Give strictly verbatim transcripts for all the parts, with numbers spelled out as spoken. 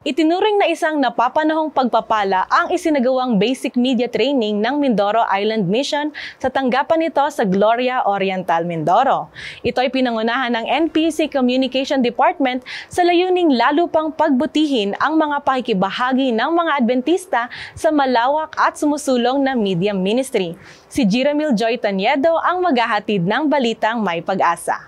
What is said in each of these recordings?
Itinuring na isang napapanahong pagpapala ang isinagawang basic media training ng Mindoro Island Mission sa tanggapan nito sa Gloria Oriental, Mindoro. Ito ay pinangunahan ng N P C Communication Department sa layuning lalo pang pagbutihin ang mga pakikibahagi ng mga Adventista sa malawak at sumusulong na media ministry. Si Jiramil Joy Taniedo ang maghahatid ng balitang may pag-asa.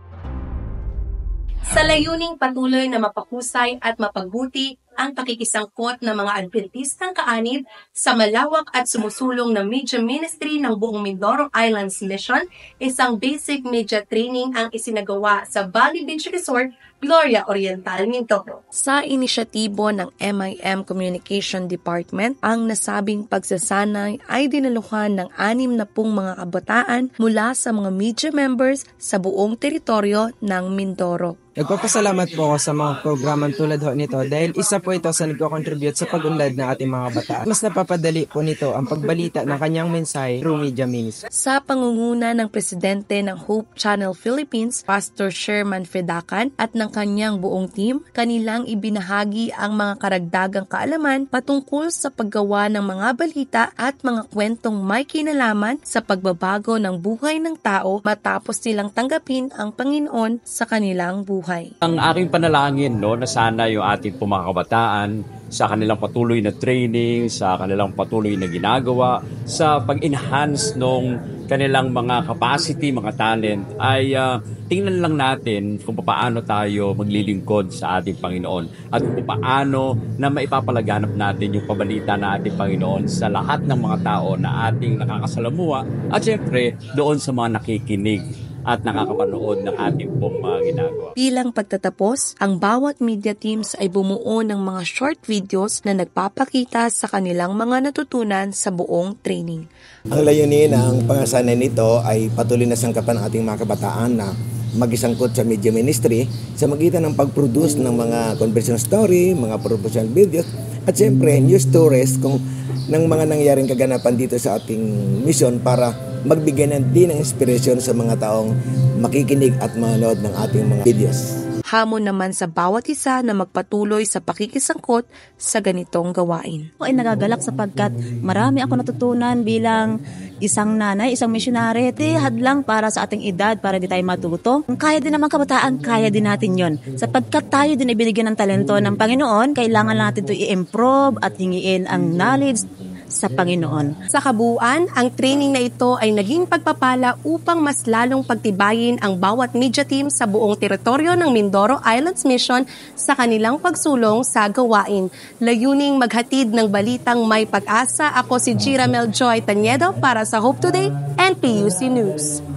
Sa layuning patuloy na mapahusay at mapagbuti ang pakikisangkot ng mga Adventistang kaanib sa malawak at sumusulong na media ministry ng buong Mindoro Islands Mission, isang basic media training ang isinagawa sa Valley Beach Resort, Gloria Oriental, Mindoro. Sa inisyatibo ng M I M Communication Department, ang nasabing pagsasanay ay dinaluhan ng anim na pung mga kabataan mula sa mga media members sa buong teritoryo ng Mindoro. Nagpapasalamat po ako sa mga programang tulad ho nito dahil isa po ito sa nagko-contribute sa pag-unlad ng ating mga bataan. Mas napapadali po nito ang pagbalita ng kanyang mensahe through media ministry. Sa pangunguna ng presidente ng Hope Channel Philippines, Pastor Sherman Fedakan at ng kanyang buong team, kanilang ibinahagi ang mga karagdagang kaalaman patungkol sa paggawa ng mga balita at mga kwentong may kinalaman sa pagbabago ng buhay ng tao matapos nilang tanggapin ang Panginoon sa kanilang buhay. Ang aking panalangin, no, na sana yung ating mga kabataan sa kanilang patuloy na training, sa kanilang patuloy na ginagawa, sa pag-enhance ng kanilang mga capacity, mga talent, ay uh, tingnan lang natin kung paano tayo maglilingkod sa ating Panginoon at kung paano na maipapalaganap natin yung pabalita na ating Panginoon sa lahat ng mga tao na ating nakakasalamuha at syempre doon sa mga nakikinig at nakakapanood ng ating pong mga ginagawa. Bilang pagtatapos, ang bawat media teams ay bumuo ng mga short videos na nagpapakita sa kanilang mga natutunan sa buong training. Ang layunin ng pangasanan nito ay patuloy na sangkapan ng ating mga kabataan na mag-isangkot sa media ministry sa magitan ng pag-produce ng mga conversion story, mga promotional videos, at siyempre news stories kung ng mga nangyaring kaganapan dito sa ating mission para magbigay ng din ng inspirasyon sa mga taong makikinig at manood ng ating mga videos. Hamon naman sa bawat isa na magpatuloy sa pakikisangkot sa ganitong gawain. Ako ay nagagalak sapagkat marami ako natutunan bilang isang nanay, isang misyonary. Ito hadlang para sa ating edad, para di tayo matuto. Kaya din naman kabataan, kaya din natin yon. Sapagkat tayo din ibinigyan ng talento ng Panginoon, kailangan natin ito i-improve at hingiin ang knowledge sa Panginoon. Sa kabuuan, ang training na ito ay naging pagpapala upang mas lalong pagtibayin ang bawat media team sa buong teritoryo ng Mindoro Islands Mission sa kanilang pagsulong sa gawain. Layuning maghatid ng balitang may pag-asa, ako si Jiramil Joy Taniedo para sa Hope Today, N P U C News.